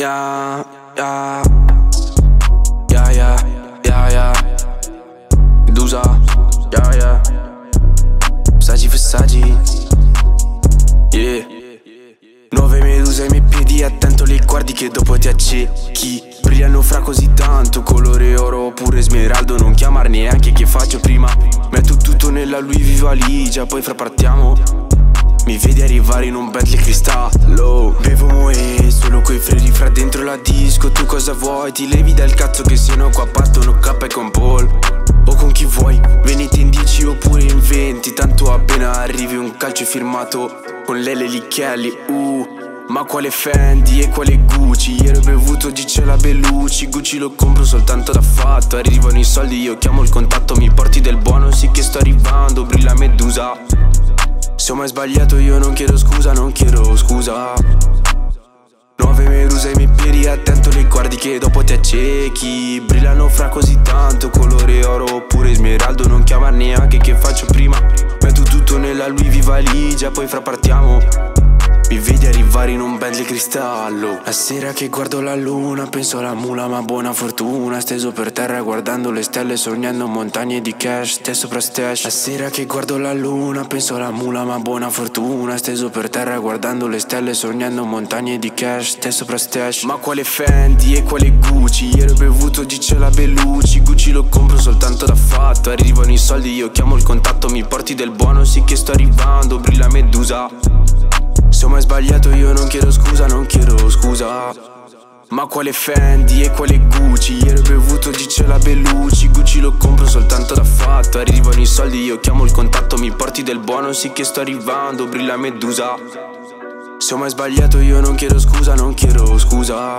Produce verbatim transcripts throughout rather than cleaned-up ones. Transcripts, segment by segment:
Yeah, yeah, yeah, yeah, yeah, yeah. Medusa, yeah, yeah. Saggi fessaggi, yeah. Nuove meduse ai miei piedi, attento li guardi che dopo ti accechi. Brillano fra così tanto, colore oro oppure smeraldo. Non chiamar neanche che faccio prima. Metto tutto nella Louis V valigia, poi fra partiamo. Mi vedi arrivare in un Bentley cristallo. Bevo moe, solo coi freni fra dentro la disco. Tu cosa vuoi? Ti levi dal cazzo che se no qua partono K e con Paul. O con chi vuoi, venite in dieci oppure in venti. Tanto appena arrivi un calcio firmato con Lele Lichelli, uh. Ma quale Fendi e quale Gucci? Ieri ho bevuto dice la Bellucci. Gucci lo compro soltanto da fatto. Arrivano i soldi, io chiamo il contatto. Mi porti del buono, sì che sto arrivando. Brilla Medusa. Se ho mai sbagliato io non chiedo scusa, non chiedo scusa. Nuove meduse ai miei piedi, attento li guardi che dopo ti accechi. Brillano fra così tanto, colore oro oppure smeraldo. Non chiamar neanche che faccio prima. Metto tutto nella Louis V valigia, poi fra partiamo. Mi vedi arrivare in un Bentley cristallo. La sera che guardo la luna penso alla mula ma buona fortuna. Steso per terra guardando le stelle sognando montagne di cash, te sopra stash. La sera che guardo la luna penso alla mula ma buona fortuna. Steso per terra guardando le stelle sognando montagne di cash, te sopra stash. Ma quale Fendi e quale Gucci? Ieri ho bevuto dice la Bellucci. Gucci lo compro soltanto da fatto. Arrivano i soldi, io chiamo il contatto. Mi porti del buono, sì che sto arrivando. Brilla Medusa. Se ho mai sbagliato io non chiedo scusa, non chiedo scusa. Ma quale Fendi e quale Gucci? Ieri ho bevuto dice la Bellucci. Gucci lo compro soltanto da fatto. Arrivano i soldi, io chiamo il contatto. Mi porti del buono, sì che sto arrivando. Brilla Medusa. Se ho mai sbagliato io non chiedo scusa, non chiedo scusa.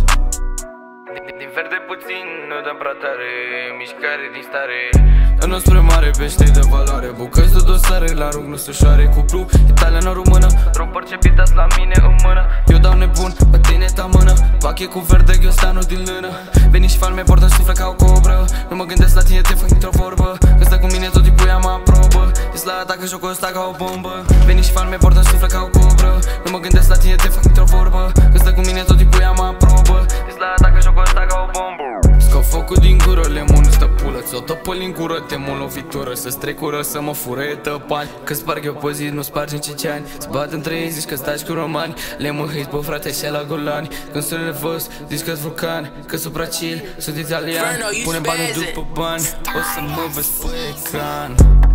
Din verde puțin, nu dăm pratare, mișcare din stare. Înspre mare pește de valoare, bucăți de dosare, la rug nu sușoare. Cuplu italiano-română, rog percepitat la mine în mână. Eu dau nebun, pe tine ta mână. Pachet cu verde, ghiostanu din lână. Veni și falme, portă suflet ca o cobră. Nu mă gândesc la tine, te fac într-o vorbă. Că stă cu mine, tot timpul ea mă aprobă. Ești la atacă, jocul ăsta ca o bombă. Veni și falme, portă suflet ca o cobră. Nu mă gândesc la tine, te fac într-o vorbă. Că stă cu mine, tot timpul ea mă aprobă. Ești la atacă, jocul ăsta ca o bombă. Scot focul din gură, lemon stă pulă. Ți-o tăpăl în gură, te mult lovitură. Să-ți trecură, să mă fure tăpani. Că sparg eu pe zi, nu spargi în cinci ani. Zbat între ei, zici că stai cu romani. Le mă hit, bă frate, și la golani. Când sunt nervos, zici că-s vulcan. Că supra chill, sunt italian. Pune bani după bani, o să mă vezi pe ecran.